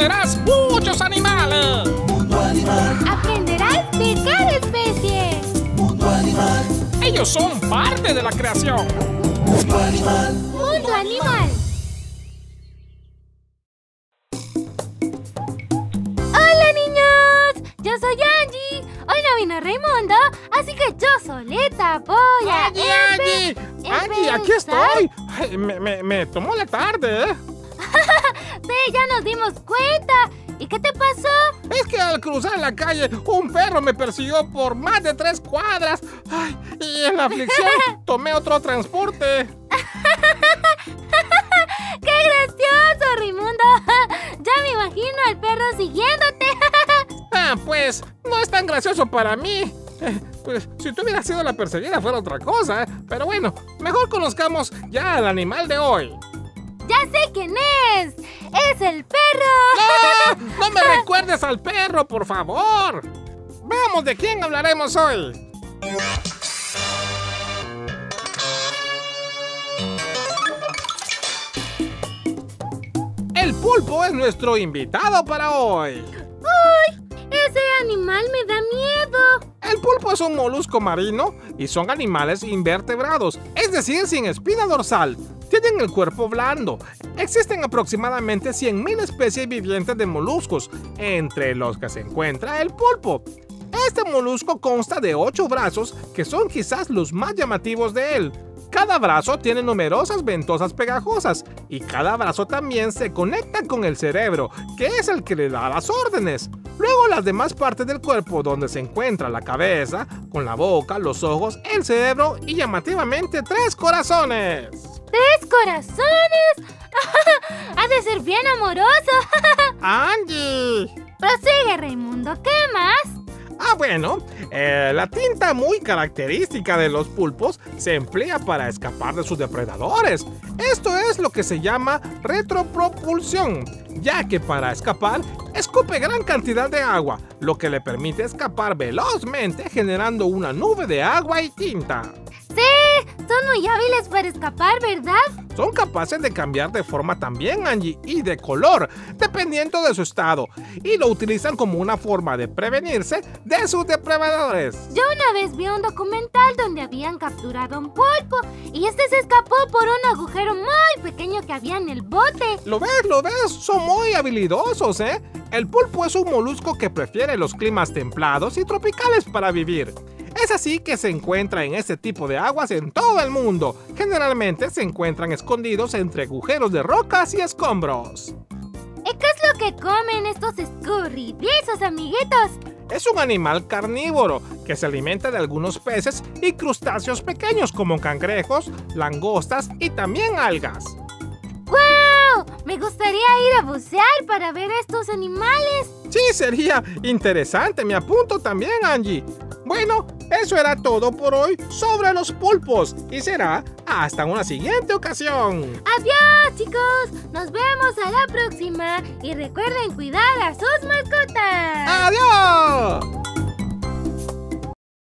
conocerás muchos animales. Mundo Animal. Aprenderás de cada especie. Mundo Animal. Ellos son parte de la creación. Mundo Animal. Mundo Animal. Hola niños, yo soy Angie. Hoy no vino Raimundo, así que yo solita voy a Angie, aquí estoy. Ay, me tomó la tarde, ¿eh? Sí, ya nos dimos cuenta. ¿Y qué te pasó? Es que al cruzar la calle, un perro me persiguió por más de 3 cuadras. Ay, y en la aflicción tomé otro transporte. ¡Qué gracioso, Raimundo! Ya me imagino al perro siguiéndote. Pues no es tan gracioso para mí. Pues si tú hubieras sido la perseguida fuera otra cosa, ¿eh? Pero bueno, mejor conozcamos ya al animal de hoy. ¡Ya sé quién es! ¡Es el perro! ¡No! ¡No me recuerdes al perro, por favor! Veamos de quién hablaremos hoy. El pulpo es nuestro invitado para hoy. ¡Ay! Ese animal me da miedo. El pulpo es un molusco marino y son animales invertebrados, es decir, sin espina dorsal. Tienen el cuerpo blando. Existen aproximadamente 100.000 especies vivientes de moluscos, entre los que se encuentra el pulpo. Este molusco consta de 8 brazos, que son quizás los más llamativos de él. Cada brazo tiene numerosas ventosas pegajosas y cada brazo también se conecta con el cerebro, que es el que le da las órdenes. Luego las demás partes del cuerpo, donde se encuentra la cabeza, con la boca, los ojos, el cerebro y llamativamente 3 corazones. ¿3 corazones? Ha de ser bien amoroso. ¡Angie! Prosigue, Raimundo. ¿Qué más? Bueno, la tinta muy característica de los pulpos se emplea para escapar de sus depredadores. Esto es lo que se llama retropropulsión, ya que para escapar escupe gran cantidad de agua, lo que le permite escapar velozmente generando una nube de agua y tinta. Sí, son muy hábiles para escapar, ¿verdad? Son capaces de cambiar de forma también, Angie, y de color, dependiendo de su estado, y lo utilizan como una forma de prevenirse de sus depredadores. Yo una vez vi un documental donde habían capturado a un pulpo y este se escapó por un agujero muy pequeño que había en el bote. ¿Lo ves? Son muy habilidosos, ¿eh? El pulpo es un molusco que prefiere los climas templados y tropicales para vivir. Es así que se encuentra en este tipo de aguas en todo el mundo. Generalmente se encuentran escondidos entre agujeros de rocas y escombros. ¿Y qué es lo que comen estos escurridizos, amiguitos? Es un animal carnívoro que se alimenta de algunos peces y crustáceos pequeños como cangrejos, langostas y también algas. ¡Guau! Me gustaría ir a bucear para ver estos animales. Sí, sería interesante. Me apunto también, Angie. Bueno, eso era todo por hoy sobre los pulpos y será hasta una siguiente ocasión. ¡Adiós, chicos! Nos vemos a la próxima y recuerden cuidar a sus mascotas. ¡Adiós!